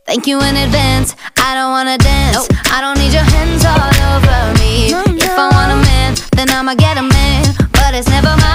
Thank you in advance, I don't wanna dance. I don't need your hands all over me. If I want a man, then I'ma get a man. But it's never my